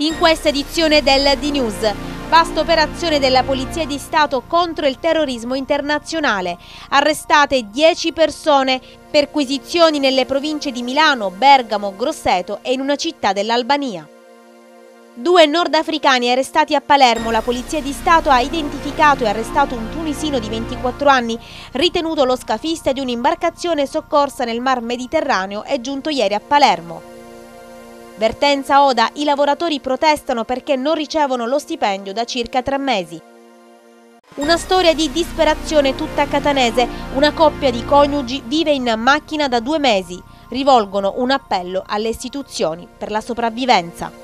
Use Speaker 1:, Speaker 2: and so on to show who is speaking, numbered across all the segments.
Speaker 1: In questa edizione del D-News, vasta operazione della Polizia di Stato contro il terrorismo internazionale. Arrestate 10 persone, perquisizioni nelle province di Milano, Bergamo, Grosseto e in una città dell'Albania. 2 nordafricani arrestati a Palermo. La Polizia di Stato ha identificato e arrestato un tunisino di 24 anni, ritenuto lo scafista di un'imbarcazione soccorsa nel Mar Mediterraneo e giunto ieri a Palermo. Vertenza Oda, i lavoratori protestano perché non ricevono lo stipendio da circa 3 mesi. Una storia di disperazione tutta catanese, una coppia di coniugi vive in macchina da 2 mesi, rivolgono un appello alle istituzioni per la sopravvivenza.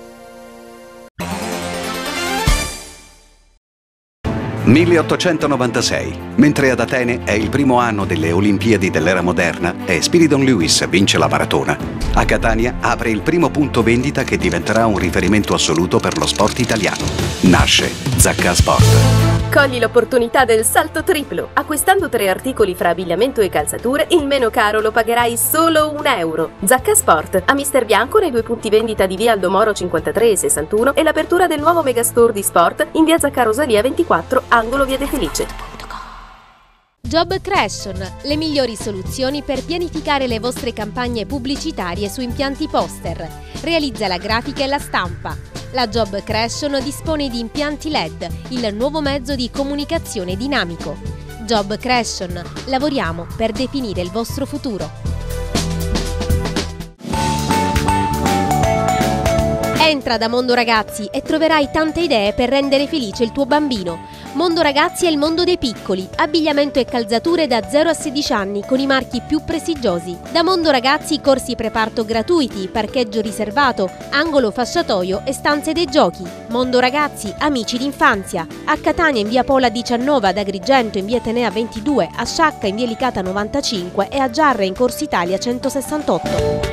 Speaker 2: «1896. Mentre ad Atene è il primo anno delle Olimpiadi dell'era moderna e Spiridon Lewis vince la maratona, a Catania apre il primo punto vendita che diventerà un riferimento assoluto per lo sport italiano. Nasce Zacca Sport.
Speaker 3: Cogli l'opportunità del salto triplo. Acquistando 3 articoli fra abbigliamento e calzature, il meno caro lo pagherai solo €1. Zacca Sport, a Mister Bianco nei 2 punti vendita di via Aldomoro 53 e 61 e l'apertura del nuovo megastore di sport in via Zacca Rosalia 24, angolo via De Felice.
Speaker 1: Job Creation, le migliori soluzioni per pianificare le vostre campagne pubblicitarie su impianti poster. Realizza la grafica e la stampa. La Job Creation dispone di impianti LED, il nuovo mezzo di comunicazione dinamico. Job Creation, lavoriamo per definire il vostro futuro. Entra da Mondo Ragazzi e troverai tante idee per rendere felice il tuo bambino. Mondo Ragazzi è il mondo dei piccoli, abbigliamento e calzature da 0 a 16 anni con i marchi più prestigiosi. Da Mondo Ragazzi corsi preparto gratuiti, parcheggio riservato, angolo fasciatoio e stanze dei giochi. Mondo Ragazzi, amici d'infanzia. A Catania in via Pola 19, ad Agrigento in via Tenea 22, a Sciacca in via Licata 95 e a Giarre in Corso Italia 168.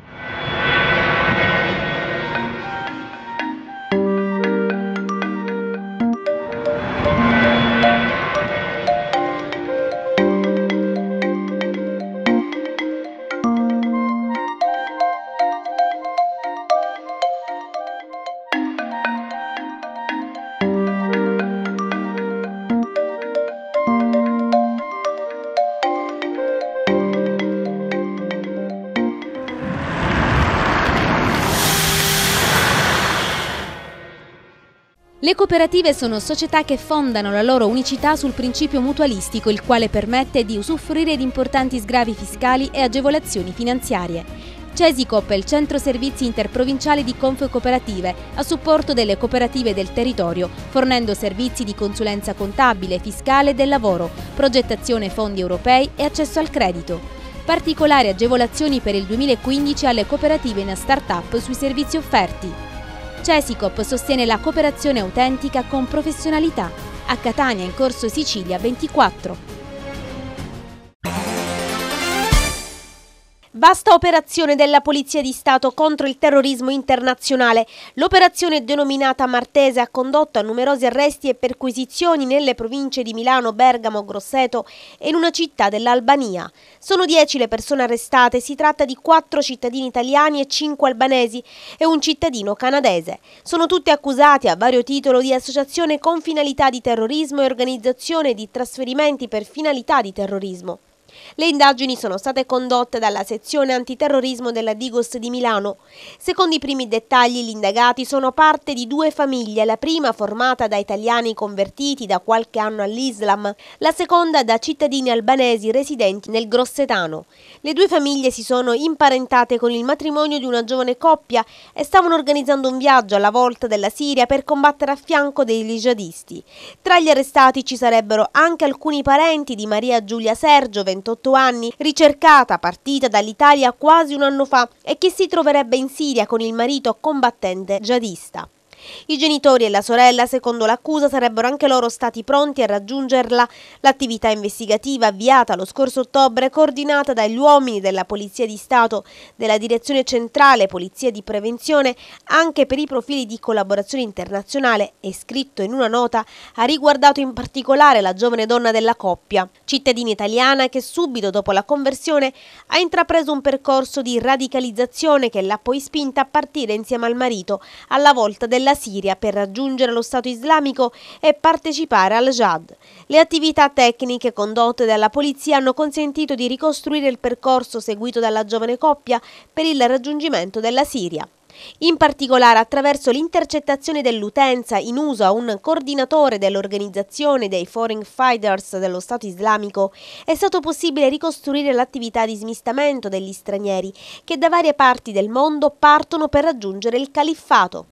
Speaker 1: Le cooperative sono società che fondano la loro unicità sul principio mutualistico, il quale permette di usufruire di importanti sgravi fiscali e agevolazioni finanziarie. Cesicop è il centro servizi interprovinciale di Confcooperative, a supporto delle cooperative del territorio, fornendo servizi di consulenza contabile, fiscale e del lavoro, progettazione fondi europei e accesso al credito. Particolari agevolazioni per il 2015 alle cooperative in start-up sui servizi offerti. Cesicop sostiene la cooperazione autentica con professionalità. A Catania in Corso Sicilia 24. Vasta operazione della Polizia di Stato contro il terrorismo internazionale. L'operazione denominata Martese ha condotto a numerosi arresti e perquisizioni nelle province di Milano, Bergamo, Grosseto e in una città dell'Albania. Sono 10 le persone arrestate, si tratta di 4 cittadini italiani e 5 albanesi e un cittadino canadese. Sono tutti accusati a vario titolo di associazione con finalità di terrorismo e organizzazione di trasferimenti per finalità di terrorismo. Le indagini sono state condotte dalla sezione antiterrorismo della Digos di Milano. Secondo i primi dettagli, gli indagati sono parte di 2 famiglie, la prima formata da italiani convertiti da qualche anno all'Islam, la seconda da cittadini albanesi residenti nel Grossetano. Le 2 famiglie si sono imparentate con il matrimonio di una giovane coppia e stavano organizzando un viaggio alla volta della Siria per combattere a fianco dei jihadisti. Tra gli arrestati ci sarebbero anche alcuni parenti di Maria Giulia Sergio, 28 anni, ricercata, partita dall'Italia quasi un anno fa e che si troverebbe in Siria con il marito combattente jihadista. I genitori e la sorella, secondo l'accusa, sarebbero anche loro stati pronti a raggiungerla. L'attività investigativa avviata lo scorso ottobre, coordinata dagli uomini della Polizia di Stato, della Direzione Centrale Polizia di Prevenzione, anche per i profili di collaborazione internazionale, è scritto in una nota, ha riguardato in particolare la giovane donna della coppia, cittadina italiana che subito dopo la conversione ha intrapreso un percorso di radicalizzazione che l'ha poi spinta a partire insieme al marito alla volta della Siria per raggiungere lo Stato islamico e partecipare al jihad. Le attività tecniche condotte dalla polizia hanno consentito di ricostruire il percorso seguito dalla giovane coppia per il raggiungimento della Siria. In particolare, attraverso l'intercettazione dell'utenza in uso a un coordinatore dell'organizzazione dei Foreign Fighters dello Stato islamico, è stato possibile ricostruire l'attività di smistamento degli stranieri che da varie parti del mondo partono per raggiungere il califfato.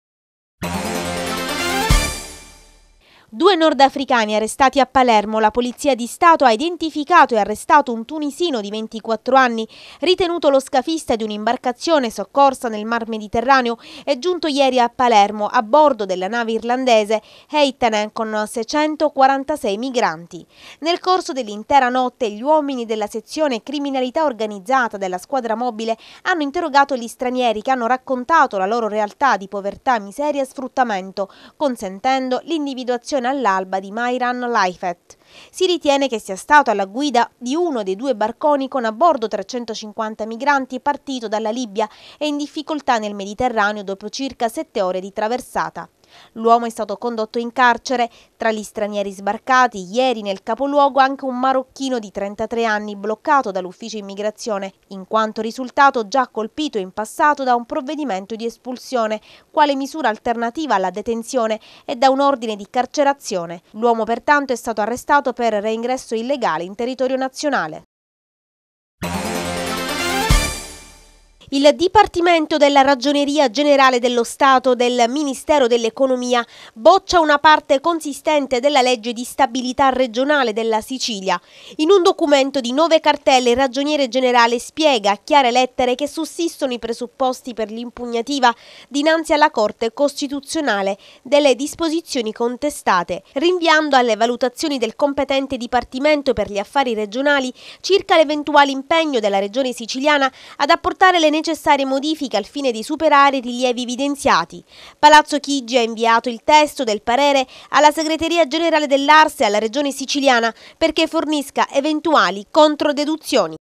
Speaker 1: 2 nordafricani arrestati a Palermo. La Polizia di Stato ha identificato e arrestato un tunisino di 24 anni, ritenuto lo scafista di un'imbarcazione soccorsa nel Mar Mediterraneo e giunto ieri a Palermo a bordo della nave irlandese Heitenen con 646 migranti. Nel corso dell'intera notte gli uomini della sezione criminalità organizzata della squadra mobile hanno interrogato gli stranieri che hanno raccontato la loro realtà di povertà, miseria e sfruttamento, consentendo l'individuazione all'alba di Mayran Laifet. Si ritiene che sia stato alla guida di uno dei 2 barconi con a bordo 350 migranti partito dalla Libia e in difficoltà nel Mediterraneo dopo circa 7 ore di traversata. L'uomo è stato condotto in carcere. Tra gli stranieri sbarcati ieri nel capoluogo anche un marocchino di 33 anni bloccato dall'ufficio immigrazione, in quanto risultato già colpito in passato da un provvedimento di espulsione, quale misura alternativa alla detenzione e da un ordine di carcerazione. L'uomo pertanto è stato arrestato per reingresso illegale in territorio nazionale. Il Dipartimento della Ragioneria Generale dello Stato del Ministero dell'Economia boccia una parte consistente della legge di stabilità regionale della Sicilia. In un documento di 9 cartelle il Ragioniere Generale spiega a chiare lettere che sussistono i presupposti per l'impugnativa dinanzi alla Corte Costituzionale delle disposizioni contestate, rinviando alle valutazioni del competente Dipartimento per gli Affari Regionali circa l'eventuale impegno della Regione siciliana ad apportare le necessarie modifiche al fine di superare i rilievi evidenziati. Palazzo Chigi ha inviato il testo del parere alla Segreteria Generale dell'Ars e alla Regione siciliana perché fornisca eventuali controdeduzioni.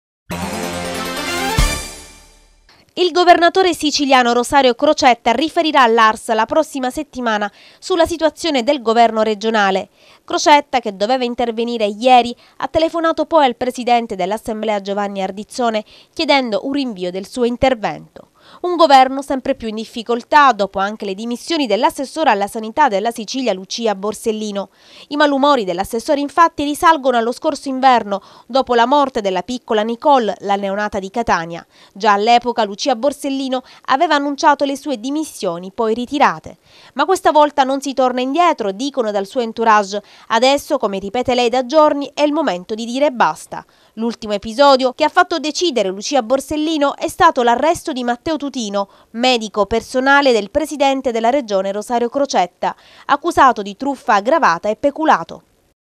Speaker 1: Il governatore siciliano Rosario Crocetta riferirà all'Ars la prossima settimana sulla situazione del governo regionale. Crocetta, che doveva intervenire ieri, ha telefonato poi al presidente dell'Assemblea Giovanni Ardizzone chiedendo un rinvio del suo intervento. Un governo sempre più in difficoltà dopo anche le dimissioni dell'assessore alla sanità della Sicilia Lucia Borsellino. I malumori dell'assessore infatti risalgono allo scorso inverno, dopo la morte della piccola Nicole, la neonata di Catania. Già all'epoca Lucia Borsellino aveva annunciato le sue dimissioni, poi ritirate. Ma questa volta non si torna indietro, dicono dal suo entourage. Adesso, come ripete lei da giorni, è il momento di dire basta. L'ultimo episodio che ha fatto decidere Lucia Borsellino è stato l'arresto di Matteo Tutino, medico personale del presidente della regione Rosario Crocetta, accusato di truffa aggravata e peculato.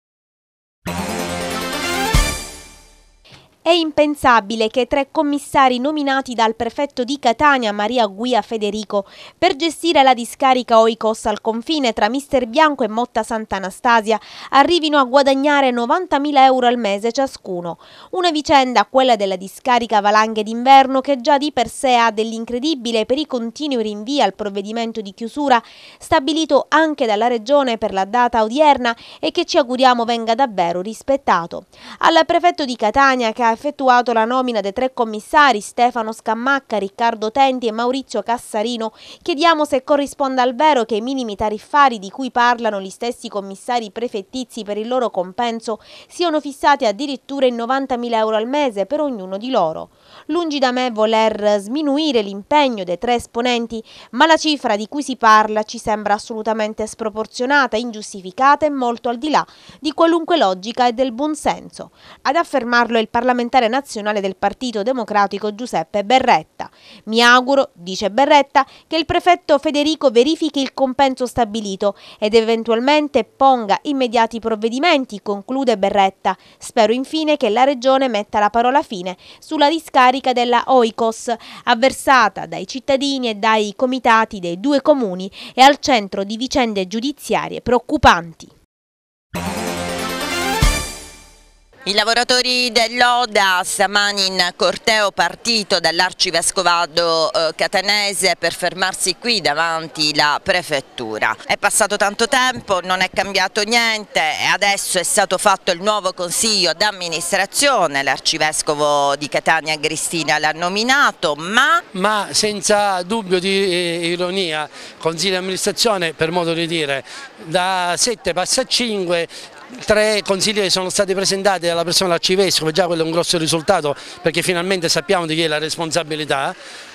Speaker 1: È impensabile che 3 commissari nominati dal prefetto di Catania, Maria Guia Federico, per gestire la discarica Oikos al confine tra Misterbianco e Motta Sant'Anastasia arrivino a guadagnare 90.000 euro al mese ciascuno. Una vicenda, quella della discarica Valanghe d'inverno, che già di per sé ha dell'incredibile per i continui rinvii al provvedimento di chiusura stabilito anche dalla Regione per la data odierna e che ci auguriamo venga davvero rispettato. Al prefetto di Catania, che ha effettuato la nomina dei 3 commissari, Stefano Scammacca, Riccardo Tenti e Maurizio Cassarino, chiediamo se corrisponda al vero che i minimi tariffari di cui parlano gli stessi commissari prefettizi per il loro compenso siano fissati addirittura in 90.000 euro al mese per ognuno di loro. Lungi da me voler sminuire l'impegno dei 3 esponenti, ma la cifra di cui si parla ci sembra assolutamente sproporzionata, ingiustificata e molto al di là di qualunque logica e del buonsenso. Ad affermarlo è il Parlamento parlamentare nazionale del Partito Democratico Giuseppe Berretta. Mi auguro, dice Berretta, che il prefetto Federico verifichi il compenso stabilito ed eventualmente ponga immediati provvedimenti, conclude Berretta. Spero infine che la Regione metta la parola fine sulla discarica della Oikos, avversata dai cittadini e dai comitati dei due comuni e al centro di vicende giudiziarie preoccupanti.
Speaker 4: I lavoratori dell'Oda stamani in corteo partito dall'arcivescovado catanese per fermarsi qui davanti la prefettura. È passato tanto tempo, non è cambiato niente e adesso è stato fatto il nuovo consiglio d'amministrazione, l'arcivescovo di Catania Agristina l'ha nominato, ma
Speaker 5: senza dubbio di ironia, consiglio di amministrazione per modo di dire, da 7 passa a 5, 3 consiglieri sono stati presentati dalla persona dell'arcivescovo, già quello è un grosso risultato perché finalmente sappiamo di chi è la responsabilità.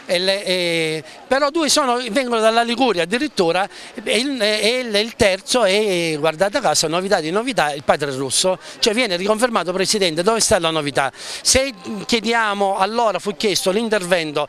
Speaker 5: Però 2 vengono dalla Liguria addirittura e il terzo è, guardate caso, novità di novità, il padre Russo, cioè viene riconfermato presidente. Dove sta la novità? Se chiediamo, allora fu chiesto l'intervento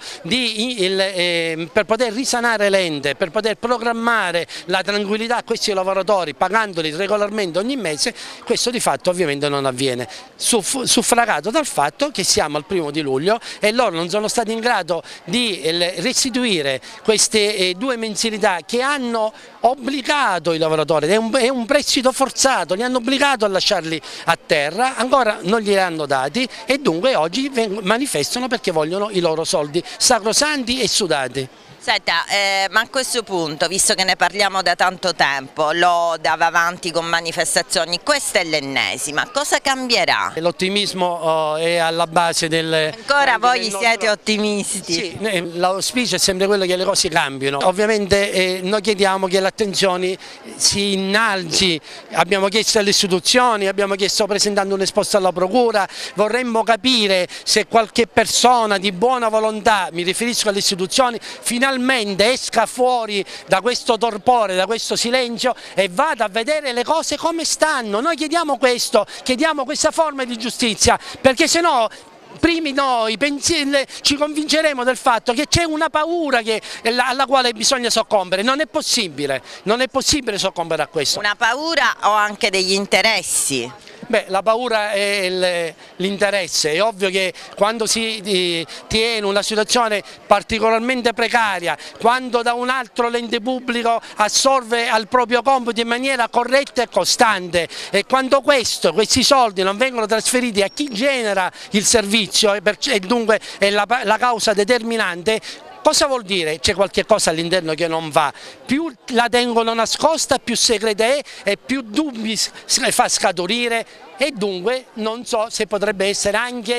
Speaker 5: per poter risanare l'ente, per poter programmare la tranquillità a questi lavoratori pagandoli regolarmente ogni mese, questo di fatto ovviamente non avviene, suffragato dal fatto che siamo al 1° di luglio e loro non sono stati in grado di restituire queste 2 mensilità che hanno obbligato i lavoratori, è un prestito forzato, li hanno obbligato a lasciarli a terra, ancora non glieli hanno dati e dunque oggi manifestano perché vogliono i loro soldi sacrosanti e sudati.
Speaker 4: Senta, ma a questo punto, visto che ne parliamo da tanto tempo, l'Oda va avanti con manifestazioni, questa è l'ennesima, cosa cambierà?
Speaker 5: L'ottimismo è alla base del...
Speaker 4: Ancora voi siete ottimisti?
Speaker 5: Sì, l'auspicio è sempre quello che le cose cambino. Ovviamente noi chiediamo che l'attenzione si innalzi, abbiamo chiesto alle istituzioni, abbiamo chiesto presentando un esposto alla procura, vorremmo capire se qualche persona di buona volontà, mi riferisco alle istituzioni, finalmente esca fuori da questo torpore, da questo silenzio e vada a vedere le cose come stanno. Noi chiediamo questo, chiediamo questa forma di giustizia, perché se no primi noi ci convinceremo del fatto che c'è una paura alla quale bisogna soccombere. Non è possibile soccombere a questo.
Speaker 4: Una paura o anche degli interessi?
Speaker 5: Beh, la paura è l'interesse, è ovvio che quando si tiene una situazione particolarmente precaria, quando da un altro l'ente pubblico assolve al proprio compito in maniera corretta e costante e quando questi soldi non vengono trasferiti a chi genera il servizio e dunque è la causa determinante. Cosa vuol dire? C'è qualche cosa all'interno che non va, più la tengono nascosta, più segreta è e più dubbi fa scaturire e dunque non so se potrebbe essere anche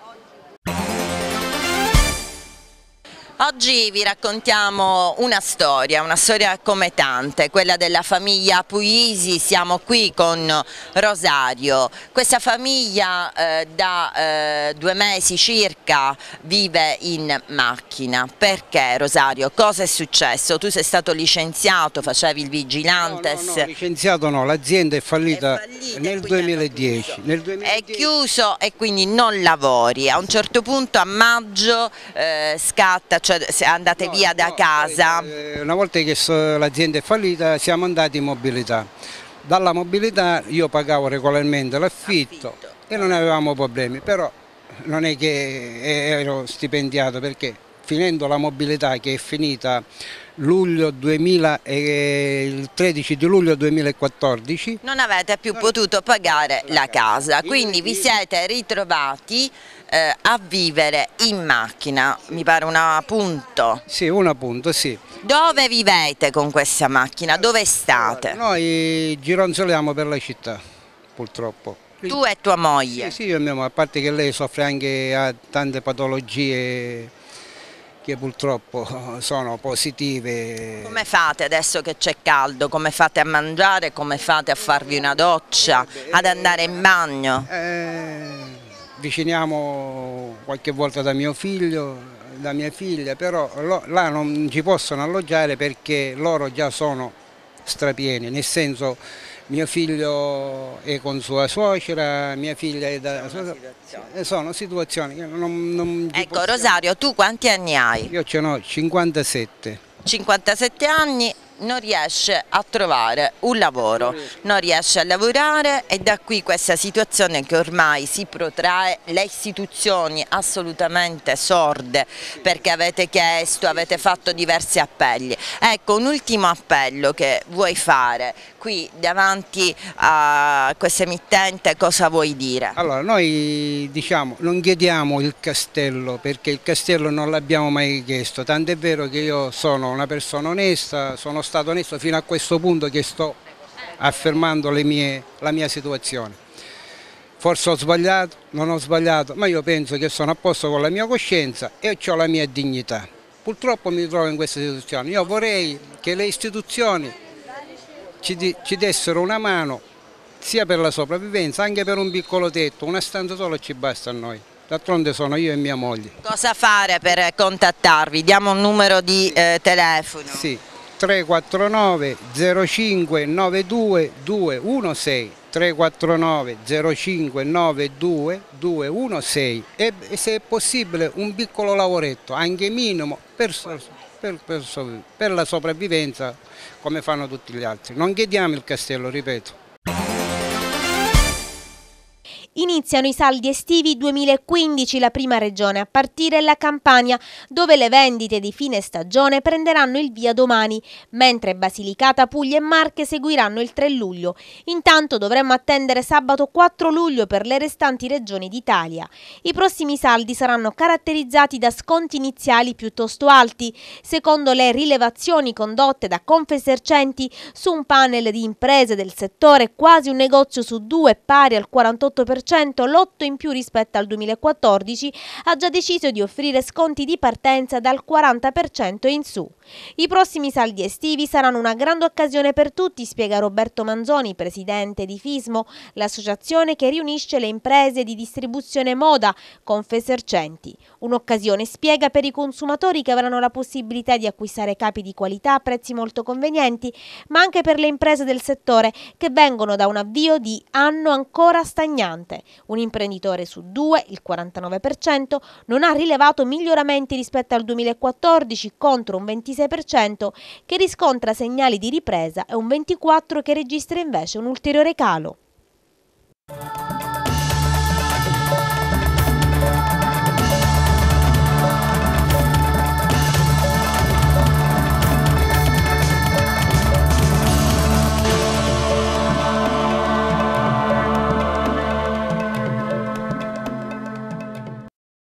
Speaker 4: Oggi vi raccontiamo una storia come tante, quella della famiglia Puisi. Siamo qui con Rosario. Questa famiglia da 2 mesi circa vive in macchina. Perché, Rosario? Cosa è successo? Tu sei stato licenziato, facevi il vigilantes?
Speaker 6: No, licenziato no, l'azienda è fallita nel 2010.
Speaker 4: È chiuso e quindi non lavori. A un certo punto a maggio scatta, cioè andate via da casa.
Speaker 6: Una volta che l'azienda è fallita siamo andati in mobilità. Dalla mobilità io pagavo regolarmente l'affitto e non avevamo problemi, però non è che ero stipendiato perché finendo la mobilità che è finita il 13 di luglio 2014
Speaker 4: non avete più potuto pagare la casa, quindi vi siete ritrovati a vivere in macchina, mi pare un appunto.
Speaker 6: Sì, un appunto, sì.
Speaker 4: Dove vivete con questa macchina? Dove state?
Speaker 6: Noi gironzoliamo per la città, purtroppo.
Speaker 4: Tu e tua moglie?
Speaker 6: Sì, io e mia moglie, a parte che lei soffre anche a tante patologie che purtroppo sono positive.
Speaker 4: Come fate adesso che c'è caldo? Come fate a mangiare? Come fate a farvi una doccia? Ad andare in bagno?
Speaker 6: Viciniamo qualche volta da mio figlio, da mia figlia, però là non ci possono alloggiare perché loro già sono strapieni, nel senso mio figlio è con sua suocera, mia figlia è da... Sono situazioni che non
Speaker 4: Ecco Rosario, tu quanti anni hai?
Speaker 6: Io ce n'ho 57.
Speaker 4: 57 anni, non riesce a trovare un lavoro, non riesce a lavorare e da qui questa situazione che ormai si protrae, le istituzioni assolutamente sorde perché avete chiesto, avete fatto diversi appelli. Ecco, un ultimo appello che vuoi fare qui davanti a questa emittente, cosa vuoi dire?
Speaker 6: Allora, noi diciamo non chiediamo il castello perché il castello non l'abbiamo mai chiesto, tant'è vero che io sono una persona onesta, sono stato onesto fino a questo punto che sto affermando la mia situazione. Forse ho sbagliato, non ho sbagliato, ma io penso che sono a posto con la mia coscienza e ho la mia dignità. Purtroppo mi trovo in questa situazione. Io vorrei che le istituzioni ci dessero una mano sia per la sopravvivenza, anche per un piccolo tetto, una stanza sola ci basta a noi. D'altronde sono io e mia moglie.
Speaker 4: Cosa fare per contattarvi? Diamo un numero di telefono.
Speaker 6: Sì, 349 05 92 216, 349 05 92 216 e se è possibile un piccolo lavoretto, anche minimo, per la sopravvivenza come fanno tutti gli altri. Non chiediamo il castello, ripeto.
Speaker 1: Iniziano i saldi estivi 2015, la prima regione a partire è la Campania, dove le vendite di fine stagione prenderanno il via domani, mentre Basilicata, Puglia e Marche seguiranno il 3 luglio. Intanto dovremmo attendere sabato 4 luglio per le restanti regioni d'Italia. I prossimi saldi saranno caratterizzati da sconti iniziali piuttosto alti. Secondo le rilevazioni condotte da Confesercenti su un panel di imprese del settore, quasi un negozio su due, pari al 48%, l'8 in più rispetto al 2014, ha già deciso di offrire sconti di partenza dal 40% in su. I prossimi saldi estivi saranno una grande occasione per tutti, spiega Roberto Manzoni, presidente di FISMO, l'associazione che riunisce le imprese di distribuzione moda Confesercenti. Un'occasione, spiega, per i consumatori che avranno la possibilità di acquistare capi di qualità a prezzi molto convenienti, ma anche per le imprese del settore che vengono da un avvio di anno ancora stagnante. Un imprenditore su due, il 49%, non ha rilevato miglioramenti rispetto al 2014 contro un 26% che riscontra segnali di ripresa e un 24% che registra invece un ulteriore calo.